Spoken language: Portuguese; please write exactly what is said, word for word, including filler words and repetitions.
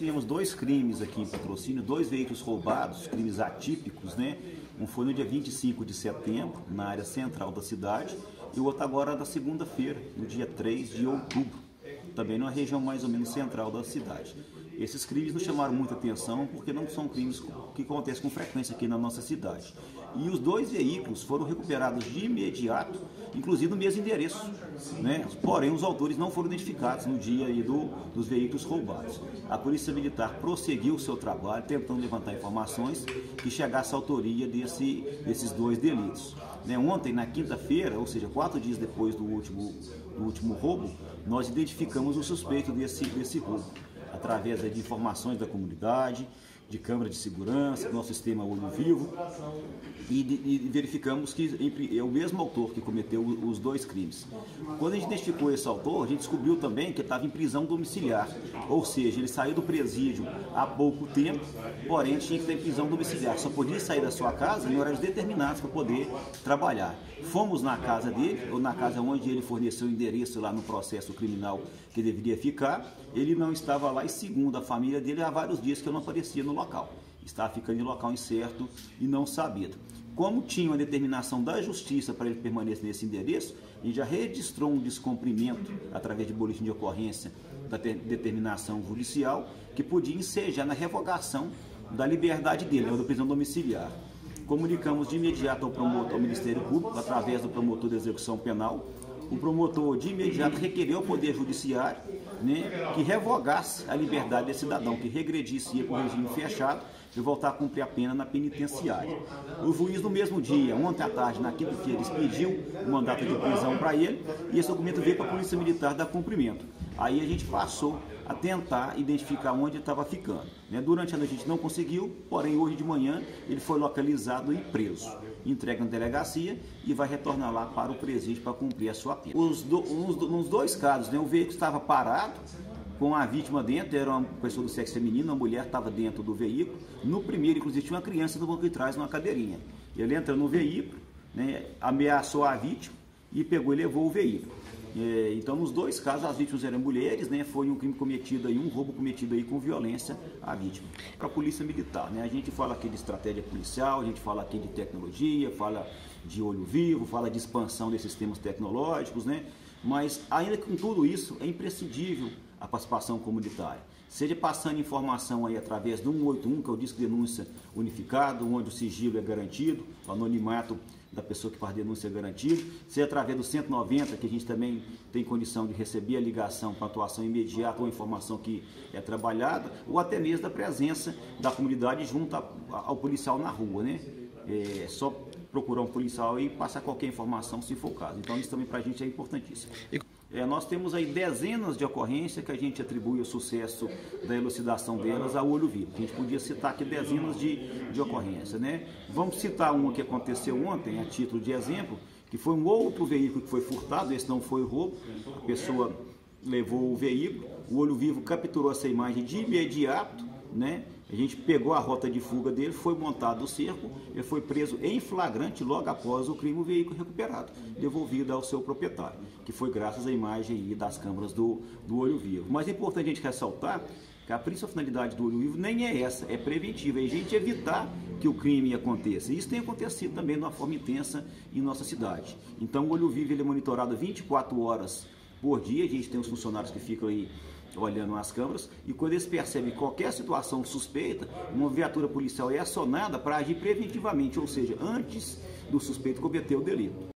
tivemos dois crimes aqui em Patrocínio, dois veículos roubados, crimes atípicos, né? Um foi no dia vinte e cinco de setembro, na área central da cidade, e o outro agora na segunda-feira, no dia três de outubro, também numa região mais ou menos central da cidade. Esses crimes nos chamaram muita atenção porque não são crimes que acontecem com frequência aqui na nossa cidade. E os dois veículos foram recuperados de imediato, inclusive no mesmo endereço, né? Porém, os autores não foram identificados no dia aí do, dos veículos roubados. A Polícia Militar prosseguiu o seu trabalho, tentando levantar informações que chegasse à autoria desse, desses dois delitos. Né? Ontem, na quinta-feira, ou seja, quatro dias depois do último, do último roubo, nós identificamos o suspeito desse, desse roubo, através de informações da comunidade, de câmera de segurança, do nosso sistema Olho Vivo, e, de, e verificamos que é o mesmo autor que cometeu os dois crimes. Quando a gente identificou esse autor, a gente descobriu também que ele estava em prisão domiciliar, ou seja, ele saiu do presídio há pouco tempo, porém tinha que estar em prisão domiciliar, só podia sair da sua casa em horários determinados para poder trabalhar. Fomos na casa dele, ou na casa onde ele forneceu o endereço lá no processo criminal que deveria ficar, ele não estava lá e, segundo a família dele, há vários dias que eu não aparecia no local. Estava ficando em local incerto e não sabido. Como tinha uma determinação da justiça para ele permanecer nesse endereço, a gente já registrou um descumprimento através de boletim de ocorrência da determinação judicial que podia ensejar na revogação da liberdade dele, né, da prisão domiciliar. Comunicamos de imediato ao promotor, ao Ministério Público, através do promotor de execução penal. O promotor de imediato requereu ao Poder Judiciário, né, que revogasse a liberdade desse cidadão, que regredisse para o regime fechado e voltar a cumprir a pena na penitenciária. O juiz, no mesmo dia, ontem à tarde, na quinta-feira, expediu o mandato de prisão para ele e esse documento veio para a Polícia Militar dar cumprimento. Aí a gente passou a tentar identificar onde ele estava ficando. Né? Durante a noite a gente não conseguiu, porém hoje de manhã ele foi localizado e preso. Entrega na delegacia e vai retornar lá para o presídio para cumprir a sua pena. Os do, uns, nos dois casos, né, o veículo estava parado, com a vítima dentro, era uma pessoa do sexo feminino, uma mulher estava dentro do veículo. No primeiro, inclusive, tinha uma criança no banco de trás, numa cadeirinha. Ele entrou no veículo, né, ameaçou a vítima e pegou e levou o veículo. É, então, nos dois casos, as vítimas eram mulheres, né, foi um crime cometido aí, um roubo cometido aí com violência à vítima. Para a Polícia Militar, né, a gente fala aqui de estratégia policial, a gente fala aqui de tecnologia, fala de olho vivo, fala de expansão desses sistemas tecnológicos, né, mas ainda com tudo isso, é imprescindível a participação comunitária. Seja passando informação aí através do um oito um, que é o disco de denúncia unificado, onde o sigilo é garantido, o anonimato da pessoa que faz denúncia é garantido, seja através do cento e noventa, que a gente também tem condição de receber a ligação para atuação imediata ou informação que é trabalhada, ou até mesmo da presença da comunidade junto a, ao policial na rua, né? É só procurar um policial e passar qualquer informação se for o caso. Então isso também para a gente é importantíssimo. É, nós temos aí dezenas de ocorrências que a gente atribui o sucesso da elucidação delas ao olho vivo. A gente podia citar aqui dezenas de, de ocorrências, né? Vamos citar uma que aconteceu ontem, a título de exemplo, que foi um outro veículo que foi furtado, esse não foi roubo, a pessoa levou o veículo, o olho vivo capturou essa imagem de imediato, né? A gente pegou a rota de fuga dele, foi montado o cerco, ele foi preso em flagrante logo após o crime, o veículo recuperado, devolvido ao seu proprietário, que foi graças à imagem aí das câmeras do, do olho vivo. Mas é importante a gente ressaltar que a principal finalidade do olho vivo nem é essa, é preventiva, é a gente evitar que o crime aconteça. Isso tem acontecido também de uma forma intensa em nossa cidade. Então o olho vivo ele é monitorado vinte e quatro horas por dia, a gente tem os funcionários que ficam aí olhando as câmeras, e quando eles percebem qualquer situação suspeita, uma viatura policial é acionada para agir preventivamente, ou seja, antes do suspeito cometer o delito.